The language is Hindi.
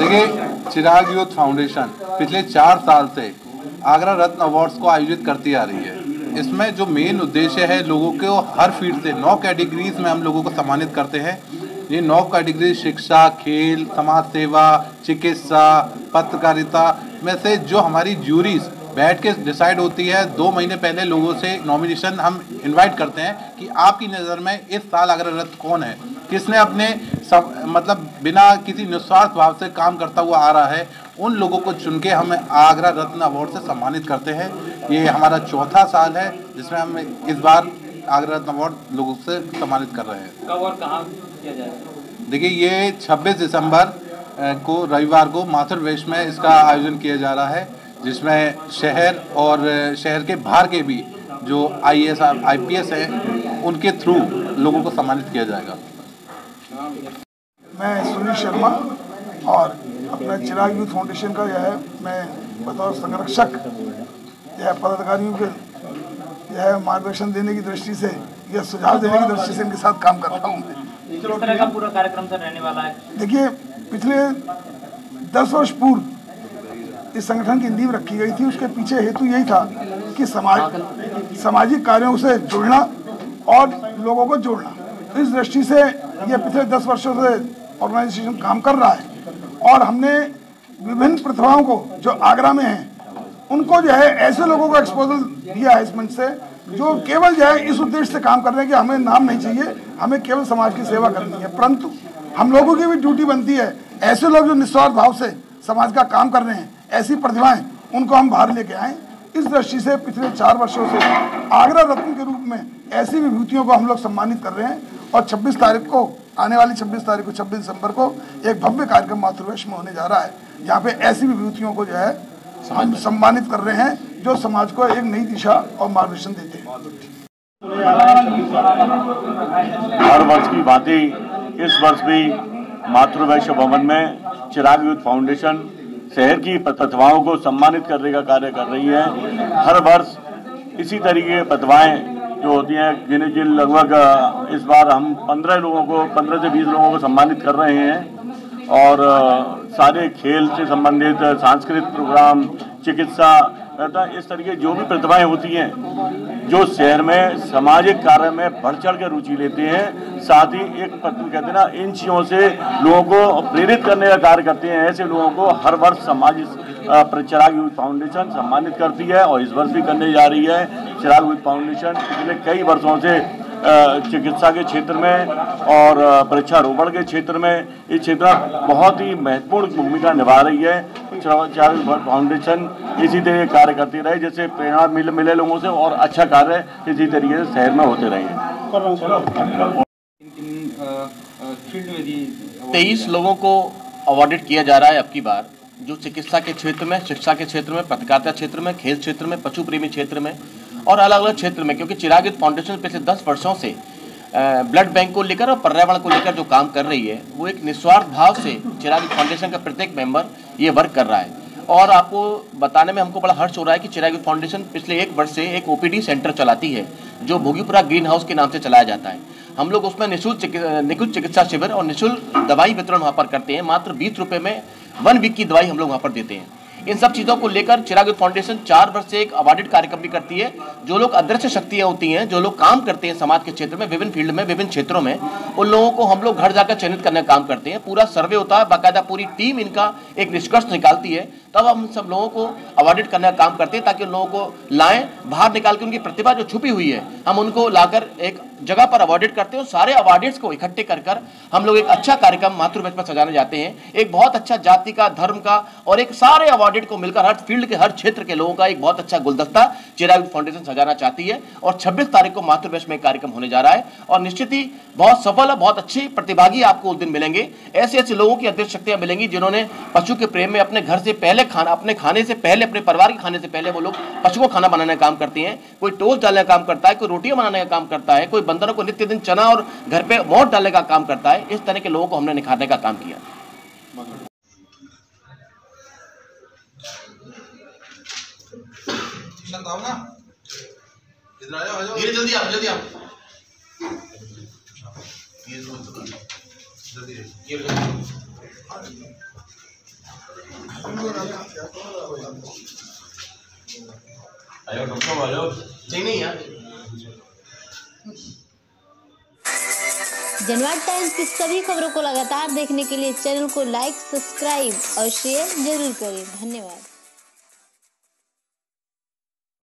देखिए, चिराग यूथ फाउंडेशन पिछले 4 साल से आगरा रत्न अवार्ड्स को आयोजित करती आ रही है। इसमें जो मेन उद्देश्य है, लोगों को हर फील्ड से 9 कैटेगरीज में हम लोगों को सम्मानित करते हैं। ये 9 कैटेगरी शिक्षा, खेल, समाज सेवा, चिकित्सा, पत्रकारिता में से जो हमारी ज्यूरीज बैठ के डिसाइड होती है। 2 महीने पहले लोगों से नॉमिनेशन हम इनवाइट करते हैं कि आपकी नज़र में इस साल आगरा रत्न कौन है, किसने अपने मतलब बिना किसी निस्वार्थ भाव से काम करता हुआ आ रहा है। उन लोगों को चुन के हम आगरा रत्न अवार्ड से सम्मानित करते हैं। ये हमारा 4था साल है जिसमें हम इस बार आगरा रत्न अवार्ड लोगों से सम्मानित कर रहे हैं। कब और कहाँ किया जाएगा? देखिए, ये 26 दिसंबर को रविवार को माथुर वेश में इसका आयोजन किया जा रहा है, जिसमें शहर और शहर के बाहर के भी जो IAS IPS हैं उनके थ्रू लोगों को सम्मानित किया जाएगा। मैं सुनील शर्मा और अपना चिराग यूथ फाउंडेशन का जो है, मैं बतौर संरक्षक जो है पदाधिकारियों के जो है मार्गदर्शन देने की दृष्टि से या सुझाव देने की दृष्टि से इनके साथ काम कर रहा हूँ। किस तरह का पूरा कार्यक्रम सर रहने वाला है? देखिए, पिछले 10 वर्ष पूर्व इस संगठन की नींव रखी गई थी। उसके पीछे हेतु यही था कि सामाजिक कार्यों से जुड़ना और लोगों को जोड़ना। तो इस दृष्टि से ये पिछले 10 वर्षों से ऑर्गेनाइजेशन काम कर रहा है और हमने विभिन्न प्रतिभाओं को जो आगरा में हैं उनको जो है ऐसे लोगों को एक्सपोजर दिया है इस मंच से, जो केवल जो है इस उद्देश्य से काम कर रहे हैं कि हमें नाम नहीं चाहिए, हमें केवल समाज की सेवा करनी है। परंतु हम लोगों की भी ड्यूटी बनती है, ऐसे लोग जो निस्वार्थ भाव से समाज का काम कर रहे हैं, ऐसी प्रतिभाएं, उनको हम बाहर लेके आएँ। इस दृष्टि से पिछले 4 वर्षों से आगरा रत्न के रूप में ऐसी विभूतियों को हम लोग सम्मानित कर रहे हैं और 26 तारीख को, आने वाली 26 तारीख को, 26 दिसंबर को एक भव्य कार्यक्रम माथुर वेश में होने जा रहा है, जहाँ पे ऐसी विभूतियों को जो है हम सम्मानित कर रहे हैं जो समाज को एक नई दिशा और मार्गदर्शन देते हैं। हर वर्ष की भांति इस वर्ष भी माथुर वैश्य भवन में चिराग यूथ फाउंडेशन शहर की प्रतिभाओं को सम्मानित करने का कार्य कर रही है। हर वर्ष इसी तरीके प्रतिभाएं जो होती हैं, गिने जिन लगभग इस बार हम 15 से 20 लोगों को सम्मानित कर रहे हैं और सारे खेल से संबंधित सांस्कृतिक प्रोग्राम, चिकित्सा, इस तरीके जो भी प्रतिभाएं होती हैं जो शहर में सामाजिक कार्य में बढ़ चढ़ के रुचि लेते हैं, साथ ही एक कहते हैं ना, इन चीज़ों से लोगों को प्रेरित करने का कार्य करते हैं। ऐसे लोगों को हर वर्ष चिराग यूथ फाउंडेशन सम्मानित करती है और इस वर्ष भी करने जा रही है। चिराग यूथ फाउंडेशन पिछले कई वर्षों से चिकित्सा के क्षेत्र में और वृक्षारोपण के क्षेत्र में, इस क्षेत्र में बहुत ही महत्वपूर्ण भूमिका निभा रही है। चिराग यूथ फाउंडेशन इसी तरह कार्य करती रहे, जैसे प्रेरणा मिले लोगों से और अच्छा कार्य इसी तरीके से शहर में होते रहे। 23 लोगों को अवार्डेड किया जा रहा है अब की बार, जो चिकित्सा के क्षेत्र में, शिक्षा के क्षेत्र में, पत्रकारिता क्षेत्र में, खेल क्षेत्र में, पशु प्रेमी क्षेत्र में और अलग अलग क्षेत्र में। क्योंकि चिराग यूथ फाउंडेशन पिछले 10 वर्षों से ब्लड बैंक को लेकर और पर्यावरण को लेकर जो काम कर रही है, वो एक निस्वार्थ भाव से चिराग यूथ फाउंडेशन का प्रत्येक मेंबर ये वर्क कर रहा है। और आपको बताने में हमको बड़ा हर्ष हो रहा है कि चिराग यूथ फाउंडेशन पिछले 1 वर्ष से एक OPD सेंटर चलाती है, जो भोगीपुरा ग्रीन हाउस के नाम से चलाया जाता है। हम लोग उसमें निःशुल्क चिकित्सा शिविर और निःशुल्क दवाई वितरण वहाँ पर करते हैं। मात्र 20 रुपये में 1 वीक की दवाई हम लोग वहाँ पर देते हैं। इन सब चीज़ों को लेकर चिराग यूथ फाउंडेशन 4 वर्ष से एक अवार्डेड कार्यक्रम भी करती है। जो लोग अदृश्य शक्तियाँ होती हैं, जो लोग काम करते हैं समाज के क्षेत्र में, विभिन्न फील्ड में, विभिन्न क्षेत्रों में, उन लोगों को हम लोग घर जाकर चयनित करने का काम करते हैं। पूरा सर्वे होता है, बाकायदा पूरी टीम इनका एक निष्कर्ष निकालती है, तब हम सब लोगों को अवार्डेड करने का काम करते हैं, ताकि उन लोगों को लाएं, बाहर निकाल के उनकी प्रतिभा जो छुपी हुई है हम उनको लाकर एक जगह पर अवार्डेड करते हैं। और सारे अवार्डेड्स को इकट्ठे कर हम लोग एक अच्छा कार्यक्रम माथुर वेश में सजाने जाते हैं। एक बहुत अच्छा जाति का, धर्म का और एक सारे अवार्डेड को मिलकर हर फील्ड के, हर क्षेत्र के लोगों का एक बहुत अच्छा गुलदस्ता चिराग यूथ फाउंडेशन सजाना चाहती है। और 26 तारीख को माथुर वेश में कार्यक्रम होने जा रहा है और निश्चित ही बहुत सफल और बहुत अच्छे प्रतिभागी आपको उस दिन मिलेंगे। ऐसे ऐसे लोगों की अदृश्य शक्तियां मिलेंगी जिन्होंने पशु के प्रेम में अपने घर से पहले अपने खाने से पहले, अपने परिवार के खाने से पहले वो लोग पशु को खाना बनाने का काम करते हैं। कोई टोस्ट डालने का काम करता है, कोई रोटियां बनाने का काम करता है, कोई बंदरों को नित्य दिन चना और घर पे मोट डालने का काम करता है। इस तरह के लोगों को हमने निखारने का काम किया। जल्दी आप जनवाद टाइम्स की सभी खबरों को लगातार देखने के लिए चैनल को लाइक, सब्सक्राइब और शेयर जरूर करें। धन्यवाद।